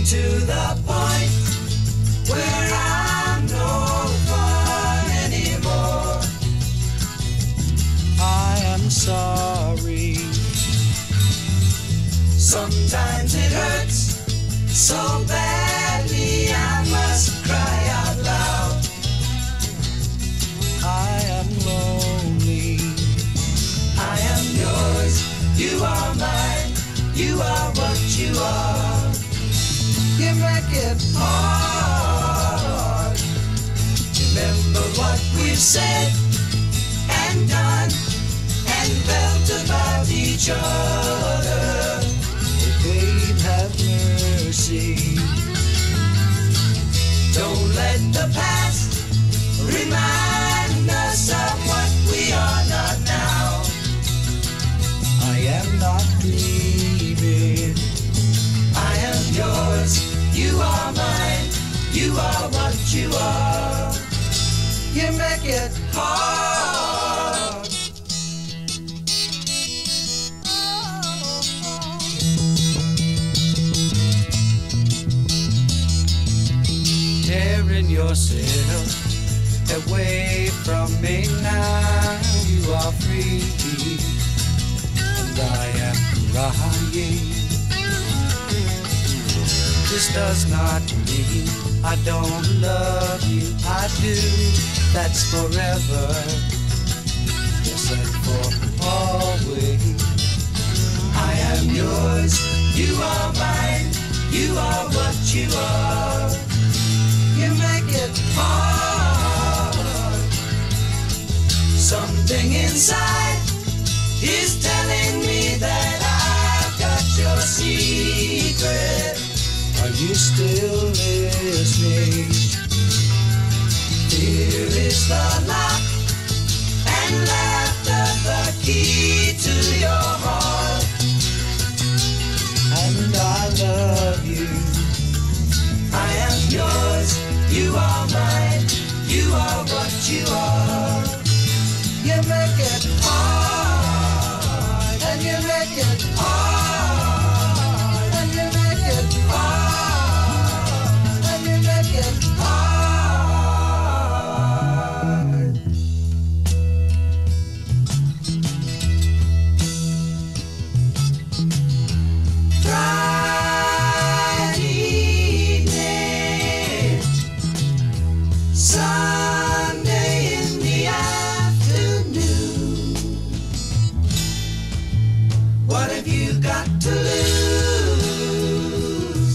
to the point where I'm no fun anymore. I am sorry. Sometimes it hurts so badly I must cry out loud. I am lonely. I am yours, you are mine, you are what you are. You make it hard. Remember what we've said and done and felt about each other. Oh, babe, have mercy. Don't let the past remind us of what we are not now. I am not dreaming. I am yours, you are mine, you are what you are. You make it hard. tearing yourself away from me now. You are free, and I am crying. This does not mean I don't love you. I do, that's forever, yes, and for always. I am yours, you are mine, you are what you are. You make it hard. Something inside is telling me that I've got your secret. Are you still listening? Here is the lock and laughter, the key to your heart. And I love you. I am yours, you are mine, you are what you are. You make it hard, and you make it hard, and you make it hard, and you make it hard. Friday evening, Sunday in the afternoon. What have you got to lose?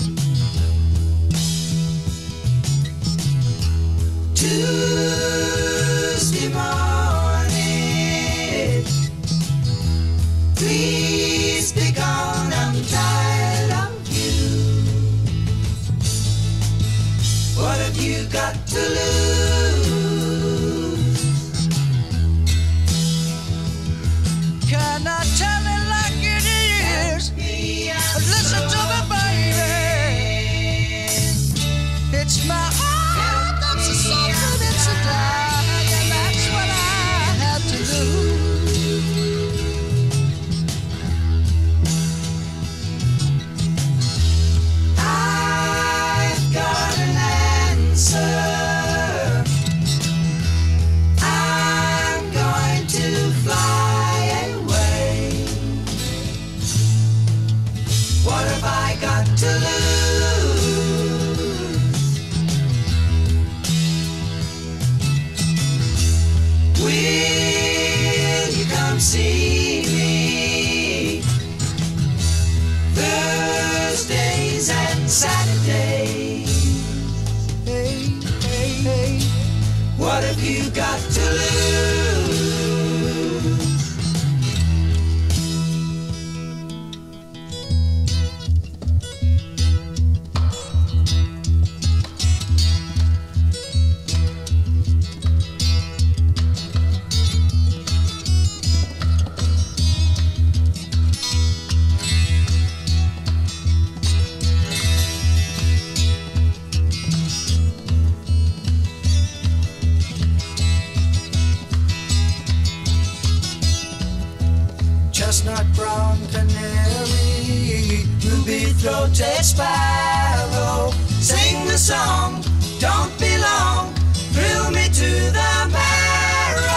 Tuesday morning, please be gone, I'm tired of you. What have you got to lose? Can I tell it like it is? Listen to me, baby. It's my heart that's a suffering, it's a dying, and that's what I had to do. I've got an answer. I'm going to fly away. What have I got to lose? Will you come see me Thursdays and Saturdays? Hey, hey, hey. What have you got to lose? Chestnut brown canary, ruby throated sparrow. go. Sing the song, don't be long, thrill me to the marrow.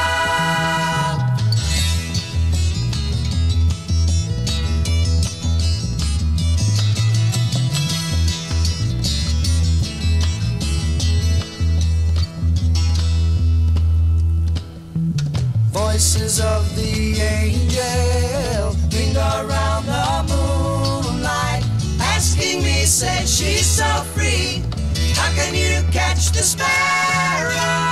Voices of the angel ring around the moonlight, Asking me, say she's so free, how can you catch the sparrow?